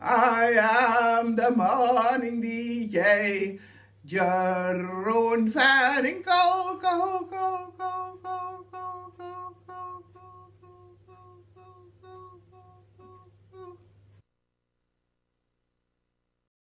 I am the morning DJ, Jeroen van Inkel, go, go, go,